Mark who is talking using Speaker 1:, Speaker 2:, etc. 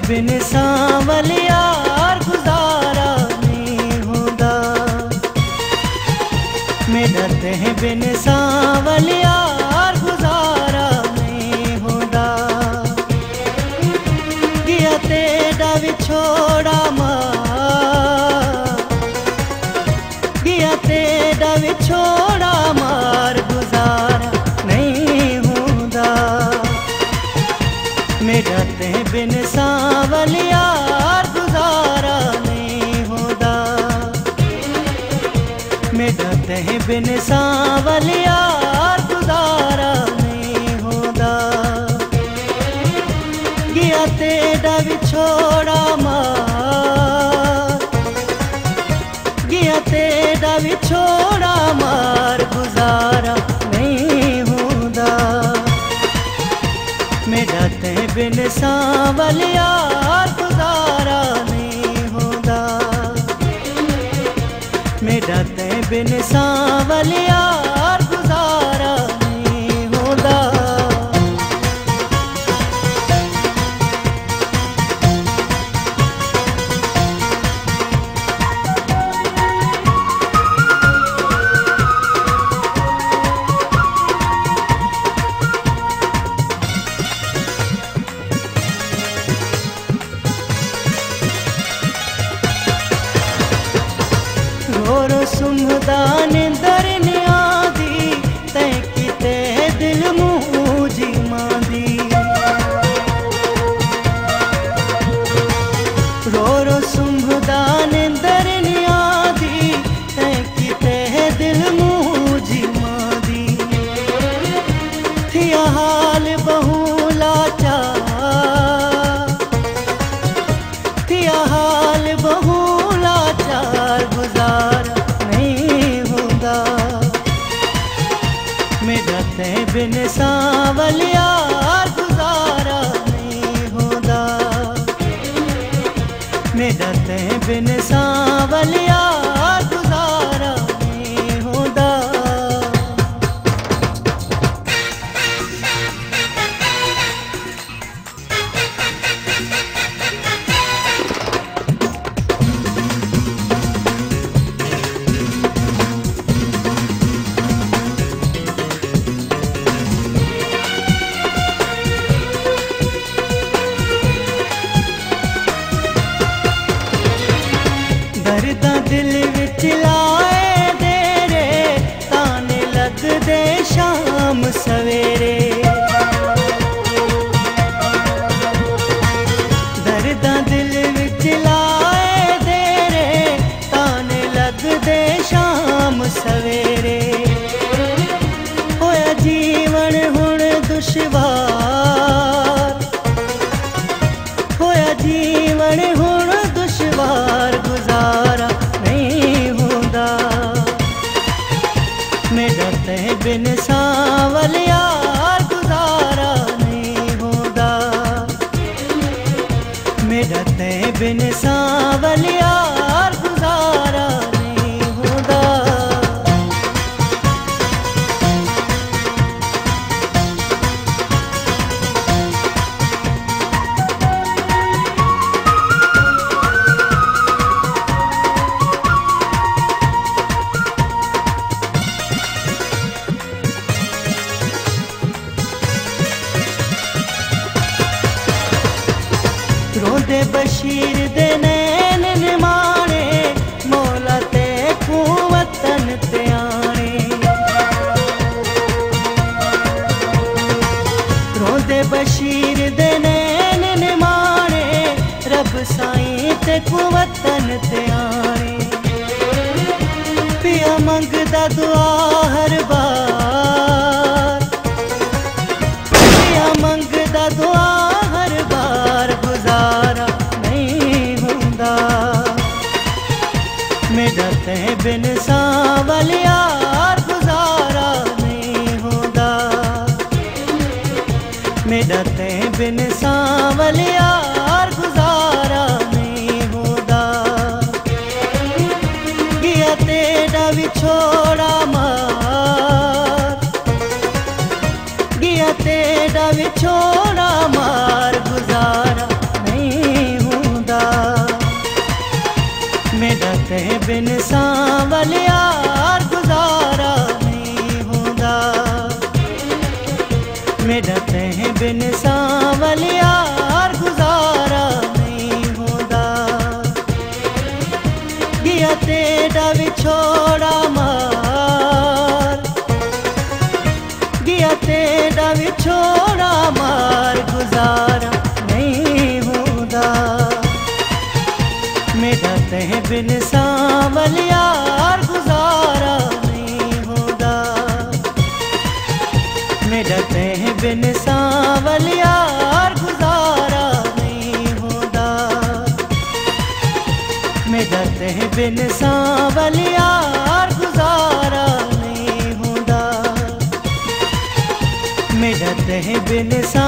Speaker 1: बिन सांवलिया गुजारा नहीं होता। मेरा तेरे बिन सांवलिया गुजारा नहीं होता। गया तेरा विछोड़ा मार, गया तेरा विछोड़ा मार गुजारा नहीं होता। मेरा तेरे बिन सांवलिया गुजारा नहीं होता। मेरा तेरे बिन सांवलिया गुजारा नहीं होता। गया तेरा विछोड़ा मार, गया तेरा विछोड़ा मार गुजारा नहीं होता। मेरा तेरे बिन सांवलिया गुजारा नहीं होता। मेरा तेरे बिन सांवलिया गुजारा नहीं होता। रोरो सुमदा निंदर नियादी तै किते दिल मूजी मांदी। रोरो सुमदा निंदर नियादी तै किते दिल मूजी मांदी। थिया हाल बहुला चा, थिया हाल बहुला चार गुजारा नहीं होता। मेरा तेरे बिन सांवलिया गुजारा नहीं होता। मेरा तेरे बिन सांवलिया गुजारा नहीं होता। दर्दा दिल विच लाए दे रे ताने लग दे शाम सवेरे। दर्दा दिल विच लाए दे रे ताने लग दे शाम सवेरे। होया जीवन हुण दुश्वार, होया जीवन हुण दुश्वार गुजारा नहीं होता। मेरा तेरे बिन सांवलिया गुजारा नहीं होता। मेरा तेरे बिन सांवलिया गुजारा नहीं होता। रोंदे बशीर दे नैन निमाणे मौला ते कू वतन ते आने। रोंदे बशीर दे नैन निमाणे रब साईं ते कू वतन ते आने। पिया मंगदा दुआ हर बार, पिया मंगदा दुआ हर बार गुजारा नहीं होता। मेरा तेरे बिन सांवलिया गुजारा नहीं होता। मेरा तेरे बिन सांवलिया गुजारा नहीं होता। गया तेरा विछोड़ा मार, गया तेरा विछोड़ा मार गुजारा नहीं बिन सांवलियार गुजारा नहीं होंदा। मेरा तेह बिन सांवलियार गुजारा नहीं होंदा। गिया तेरा विछोड़ा मार, गिया तेरा विछोड़ा मार गुजारा नहीं होंदा। मेरा तेह बिन सांवलियार गुजारा नहीं होंदा। मेरा तेह बिन सांवलियार गुजारा नहीं होंदा। मेरा तेह बिन सांवलियार गुजारा नहीं होंदा। मेरा तेह बिन